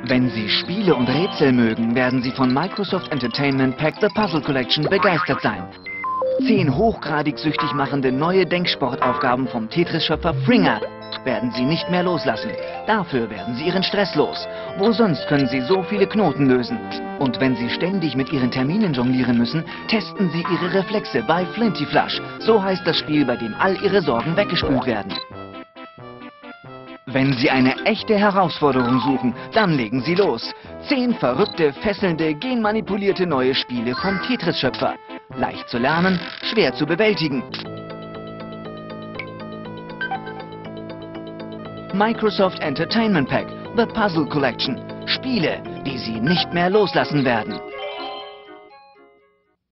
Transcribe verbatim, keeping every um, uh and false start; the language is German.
Wenn Sie Spiele und Rätsel mögen, werden Sie von Microsoft Entertainment Pack The Puzzle Collection begeistert sein. Zehn hochgradig süchtig machende neue Denksportaufgaben vom Tetris-Schöpfer Fringer werden Sie nicht mehr loslassen. Dafür werden Sie Ihren Stress los. Wo sonst können Sie so viele Knoten lösen? Und wenn Sie ständig mit Ihren Terminen jonglieren müssen, testen Sie Ihre Reflexe bei Flinty Flush. So heißt das Spiel, bei dem all Ihre Sorgen weggespült werden. Wenn Sie eine echte Herausforderung suchen, dann legen Sie los. Zehn verrückte, fesselnde, genmanipulierte neue Spiele vom Tetris-Schöpfer. Leicht zu lernen, schwer zu bewältigen. Microsoft Entertainment Pack The Puzzle Collection. Spiele, die Sie nicht mehr loslassen werden.